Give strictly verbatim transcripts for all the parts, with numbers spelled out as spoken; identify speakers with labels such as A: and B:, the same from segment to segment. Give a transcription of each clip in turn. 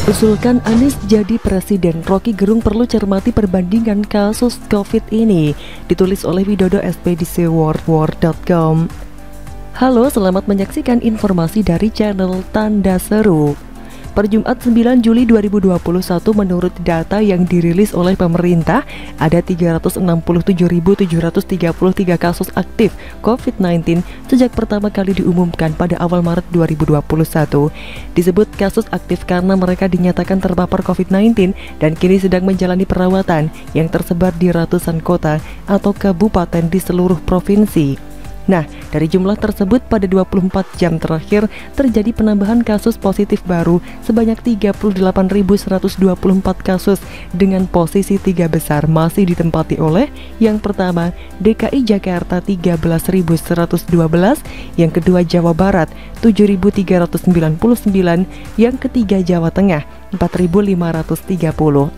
A: Usulkan Anies jadi presiden, Rocky Gerung perlu cermati perbandingan kasus COVID ini. Ditulis oleh Widodo ekspedisi world war dot com. Halo, selamat menyaksikan informasi dari channel Tanda Seru. Per Jumat sembilan Juli dua ribu dua puluh satu, menurut data yang dirilis oleh pemerintah, ada tiga ratus enam puluh tujuh ribu tujuh ratus tiga puluh tiga kasus aktif COVID sembilan belas sejak pertama kali diumumkan pada awal Maret dua ribu dua puluh satu. Disebut kasus aktif karena mereka dinyatakan terpapar COVID sembilan belas dan kini sedang menjalani perawatan yang tersebar di ratusan kota atau kabupaten di seluruh provinsi. Nah, dari jumlah tersebut pada dua puluh empat jam terakhir terjadi penambahan kasus positif baru sebanyak tiga puluh delapan ribu seratus dua puluh empat kasus dengan posisi tiga besar masih ditempati oleh yang pertama D K I Jakarta tiga belas ribu seratus dua belas, yang kedua Jawa Barat tujuh ribu tiga ratus sembilan puluh sembilan, yang ketiga Jawa Tengah empat ribu lima ratus tiga puluh.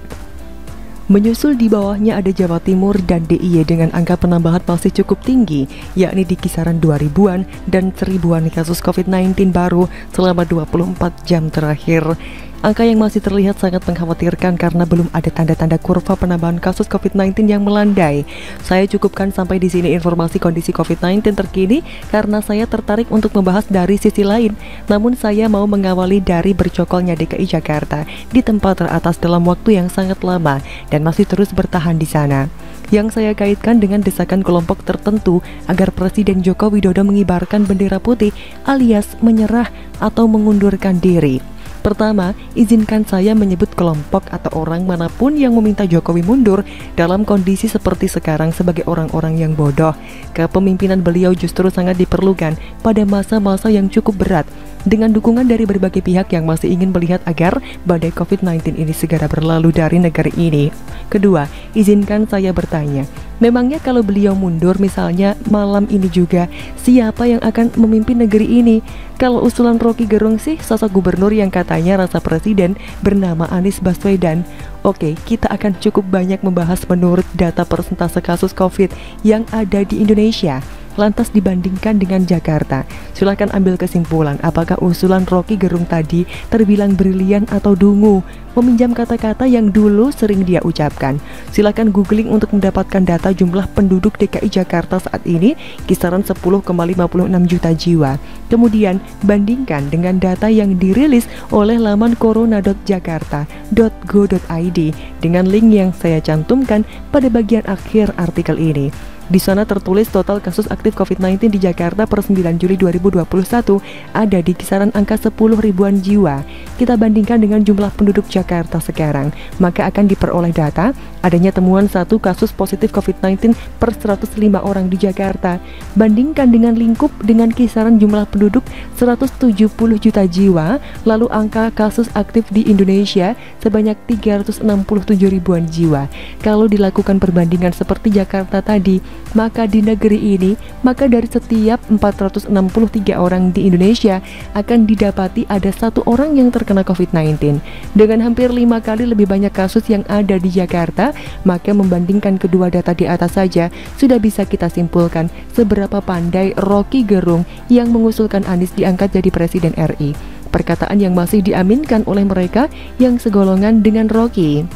A: Menyusul di bawahnya ada Jawa Timur dan D I Y dengan angka penambahan masih cukup tinggi, yakni di kisaran dua ribuan dan seribuan kasus COVID sembilan belas baru selama dua puluh empat jam terakhir. Angka yang masih terlihat sangat mengkhawatirkan karena belum ada tanda-tanda kurva penambahan kasus COVID sembilan belas yang melandai. Saya cukupkan sampai di sini informasi kondisi COVID sembilan belas terkini karena saya tertarik untuk membahas dari sisi lain. Namun saya mau mengawali dari bercokolnya D K I Jakarta di tempat teratas dalam waktu yang sangat lama dan masih terus bertahan di sana. Yang saya kaitkan dengan desakan kelompok tertentu agar Presiden Joko Widodo mengibarkan bendera putih alias menyerah atau mengundurkan diri. Pertama, izinkan saya menyebut kelompok atau orang manapun yang meminta Jokowi mundur dalam kondisi seperti sekarang sebagai orang-orang yang bodoh. Kepemimpinan beliau justru sangat diperlukan pada masa-masa yang cukup berat, dengan dukungan dari berbagai pihak yang masih ingin melihat agar badai COVID sembilan belas ini segera berlalu dari negara ini. Kedua, izinkan saya bertanya, memangnya kalau beliau mundur misalnya malam ini juga, siapa yang akan memimpin negeri ini? Kalau usulan Rocky Gerung sih sosok gubernur yang katanya rasa presiden bernama Anies Baswedan. Oke, kita akan cukup banyak membahas menurut data persentase kasus COVID yang ada di Indonesia. Lantas dibandingkan dengan Jakarta, silakan ambil kesimpulan apakah usulan Rocky Gerung tadi terbilang brilian atau dungu. Meminjam kata-kata yang dulu sering dia ucapkan. Silakan googling untuk mendapatkan data jumlah penduduk D K I Jakarta saat ini kisaran sepuluh koma lima puluh enam juta jiwa. Kemudian bandingkan dengan data yang dirilis oleh laman corona dot jakarta dot go dot i d dengan link yang saya cantumkan pada bagian akhir artikel ini. Di sana tertulis total kasus aktif COVID sembilan belas di Jakarta per sembilan Juli dua ribu dua puluh satu ada di kisaran angka sepuluh ribuan jiwa. Kita bandingkan dengan jumlah penduduk Jakarta sekarang, maka akan diperoleh data adanya temuan satu kasus positif COVID sembilan belas per seratus lima orang di Jakarta. Bandingkan dengan lingkup dengan kisaran jumlah penduduk seratus tujuh puluh juta jiwa, lalu angka kasus aktif di Indonesia sebanyak tiga ratus enam puluh tujuh ribuan jiwa. Kalau dilakukan perbandingan seperti Jakarta tadi, maka di negeri ini, maka dari setiap empat ratus enam puluh tiga orang di Indonesia akan didapati ada satu orang yang terkena COVID sembilan belas. Dengan hampir lima kali lebih banyak kasus yang ada di Jakarta, maka membandingkan kedua data di atas saja sudah bisa kita simpulkan seberapa pandai Rocky Gerung yang mengusulkan Anies diangkat jadi Presiden R I. Perkataan yang masih diaminkan oleh mereka yang segolongan dengan Rocky.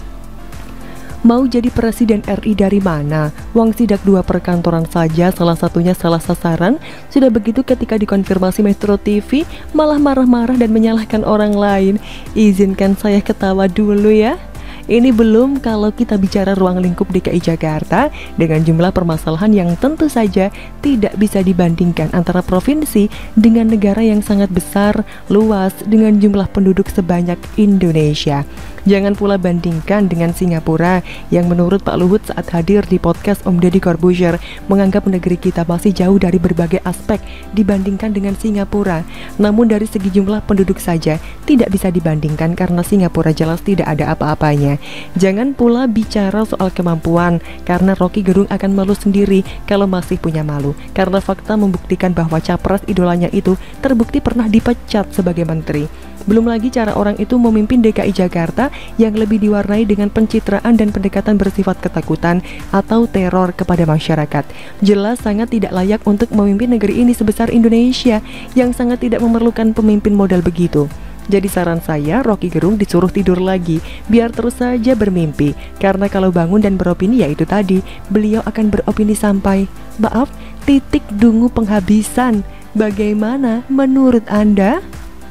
A: Mau jadi presiden R I dari mana? Wong sidak dua perkantoran saja salah satunya salah sasaran. Sudah begitu ketika dikonfirmasi Metro T V malah marah-marah dan menyalahkan orang lain. Izinkan saya ketawa dulu ya. Ini belum kalau kita bicara ruang lingkup D K I Jakarta dengan jumlah permasalahan yang tentu saja tidak bisa dibandingkan antara provinsi dengan negara yang sangat besar, luas dengan jumlah penduduk sebanyak Indonesia. Jangan pula bandingkan dengan Singapura yang menurut Pak Luhut saat hadir di podcast Om Deddy Corbuzier menganggap negeri kita masih jauh dari berbagai aspek dibandingkan dengan Singapura. Namun dari segi jumlah penduduk saja tidak bisa dibandingkan karena Singapura jelas tidak ada apa-apanya. Jangan pula bicara soal kemampuan karena Rocky Gerung akan malu sendiri kalau masih punya malu, karena fakta membuktikan bahwa capres idolanya itu terbukti pernah dipecat sebagai menteri. Belum lagi cara orang itu memimpin D K I Jakarta yang lebih diwarnai dengan pencitraan dan pendekatan bersifat ketakutan atau teror kepada masyarakat. Jelas sangat tidak layak untuk memimpin negeri ini sebesar Indonesia yang sangat tidak memerlukan pemimpin modal begitu. Jadi saran saya, Rocky Gerung disuruh tidur lagi, biar terus saja bermimpi. Karena kalau bangun dan beropini ya itu tadi, beliau akan beropini sampai, maaf, titik dungu penghabisan. Bagaimana menurut Anda?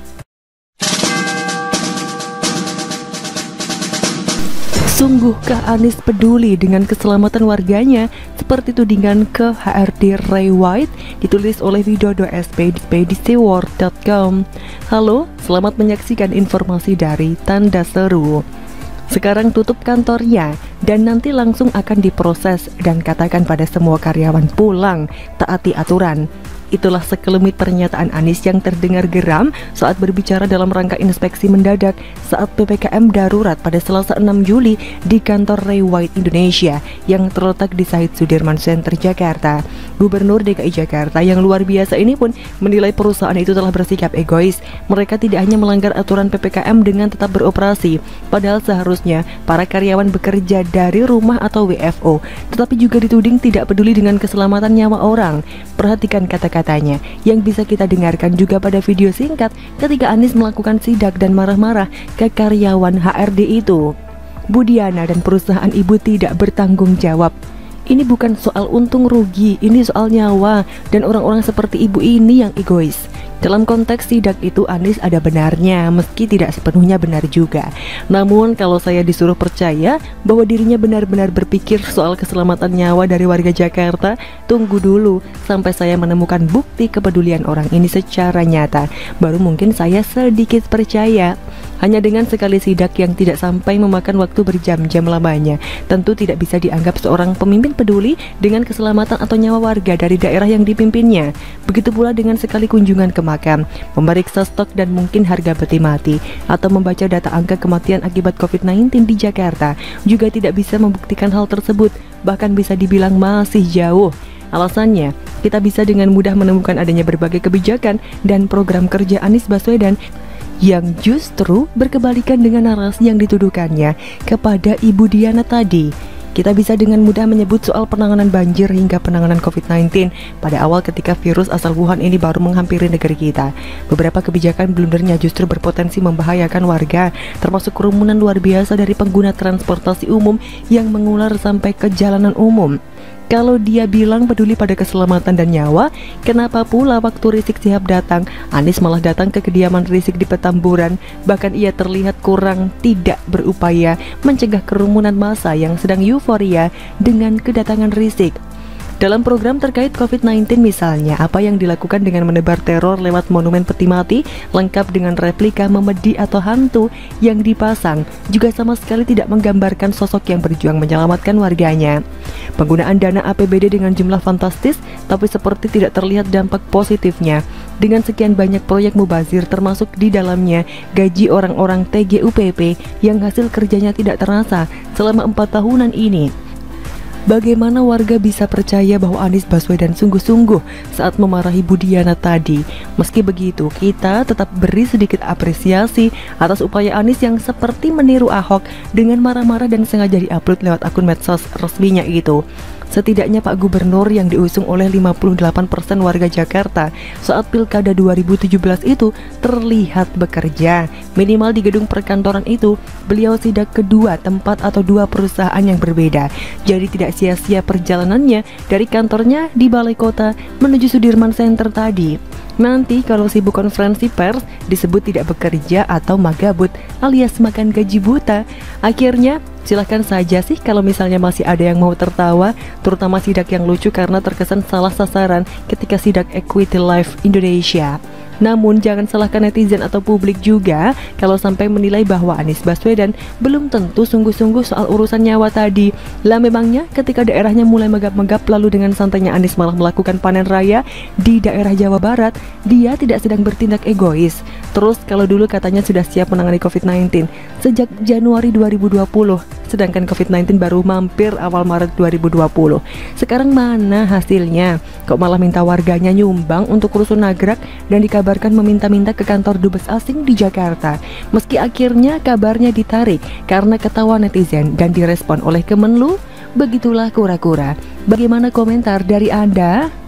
A: Sungguhkah Anies peduli dengan keselamatan warganya? Seperti tudingan ke H R D Ray White, ditulis oleh Widodo ekspedisi world dot com. Halo, selamat menyaksikan informasi dari Tanda Seru. Sekarang tutup kantornya dan nanti langsung akan diproses, dan katakan pada semua karyawan pulang, taati aturan. Itulah sekelumit pernyataan Anies yang terdengar geram saat berbicara dalam rangka inspeksi mendadak saat P P K M darurat pada Selasa enam Juli di kantor Ray White Indonesia yang terletak di Syed Sudirman Center, Jakarta. Gubernur D K I Jakarta yang luar biasa ini pun menilai perusahaan itu telah bersikap egois. Mereka tidak hanya melanggar aturan P P K M dengan tetap beroperasi, padahal seharusnya para karyawan bekerja dari rumah atau W F O, tetapi juga dituding tidak peduli dengan keselamatan nyawa orang. Perhatikan kata katanya yang bisa kita dengarkan juga pada video singkat ketika Anies melakukan sidak dan marah-marah ke karyawan H R D itu. Budiana dan perusahaan ibu tidak bertanggung jawab. Ini bukan soal untung rugi, ini soal nyawa, dan orang-orang seperti ibu ini yang egois. Dalam konteks sidak itu Anies ada benarnya, meski tidak sepenuhnya benar juga. Namun kalau saya disuruh percaya bahwa dirinya benar-benar berpikir soal keselamatan nyawa dari warga Jakarta, tunggu dulu sampai saya menemukan bukti kepedulian orang ini secara nyata, baru mungkin saya sedikit percaya. Hanya dengan sekali sidak yang tidak sampai memakan waktu berjam-jam lamanya, tentu tidak bisa dianggap seorang pemimpin peduli dengan keselamatan atau nyawa warga dari daerah yang dipimpinnya. Begitu pula dengan sekali kunjungan ke makam, memeriksa stok dan mungkin harga peti mati, atau membaca data angka kematian akibat covid sembilan belas di Jakarta, juga tidak bisa membuktikan hal tersebut, bahkan bisa dibilang masih jauh. Alasannya, kita bisa dengan mudah menemukan adanya berbagai kebijakan dan program kerja Anies Baswedan yang justru berkebalikan dengan narasi yang dituduhkannya kepada Ibu Diana tadi. Kita bisa dengan mudah menyebut soal penanganan banjir hingga penanganan covid sembilan belas pada awal ketika virus asal Wuhan ini baru menghampiri negeri kita. Beberapa kebijakan blunder-nya justru berpotensi membahayakan warga, termasuk kerumunan luar biasa dari pengguna transportasi umum yang mengular sampai ke jalanan umum. Kalau dia bilang peduli pada keselamatan dan nyawa, kenapa pula waktu Rizik Syihab datang, Anies malah datang ke kediaman Rizik di Petamburan? Bahkan ia terlihat kurang tidak berupaya mencegah kerumunan massa yang sedang euforia dengan kedatangan Rizik. Dalam program terkait covid sembilan belas misalnya, apa yang dilakukan dengan menebar teror lewat monumen peti mati lengkap dengan replika memedi atau hantu yang dipasang juga sama sekali tidak menggambarkan sosok yang berjuang menyelamatkan warganya. Penggunaan dana A P B D dengan jumlah fantastis tapi seperti tidak terlihat dampak positifnya. Dengan sekian banyak proyek mubazir termasuk di dalamnya gaji orang-orang T G U P P yang hasil kerjanya tidak terasa selama empat tahunan ini. Bagaimana warga bisa percaya bahwa Anies Baswedan sungguh-sungguh saat memarahi Budiana tadi? Meski begitu, kita tetap beri sedikit apresiasi atas upaya Anies yang seperti meniru Ahok dengan marah-marah dan sengaja diupload lewat akun medsos resminya itu. Setidaknya Pak Gubernur yang diusung oleh lima puluh delapan persen warga Jakarta saat Pilkada dua ribu tujuh belas itu terlihat bekerja. Minimal di gedung perkantoran itu, beliau sidak kedua tempat atau dua perusahaan yang berbeda. Jadi tidak sia-sia perjalanannya dari kantornya di Balai Kota menuju Sudirman Center tadi. Nanti kalau sibuk konferensi pers disebut tidak bekerja atau magabut alias makan gaji buta. Akhirnya silahkan saja sih kalau misalnya masih ada yang mau tertawa, terutama sidak yang lucu karena terkesan salah sasaran ketika sidak Equity Life Indonesia. Namun jangan salahkan netizen atau publik juga kalau sampai menilai bahwa Anies Baswedan belum tentu sungguh-sungguh soal urusan nyawa tadi. Lah memangnya ketika daerahnya mulai megap-megap lalu dengan santainya Anies malah melakukan panen raya di daerah Jawa Barat, dia tidak sedang bertindak egois. Terus kalau dulu katanya sudah siap menangani covid sembilan belas sejak Januari dua ribu dua puluh, sedangkan covid sembilan belas baru mampir awal Maret dua ribu dua puluh. Sekarang mana hasilnya? Kok malah minta warganya nyumbang untuk rusun nagrak dan dikabarkan meminta-minta ke kantor dubes asing di Jakarta. Meski akhirnya kabarnya ditarik karena ketawa netizen dan direspon oleh Kemenlu, begitulah kura-kura. Bagaimana komentar dari Anda?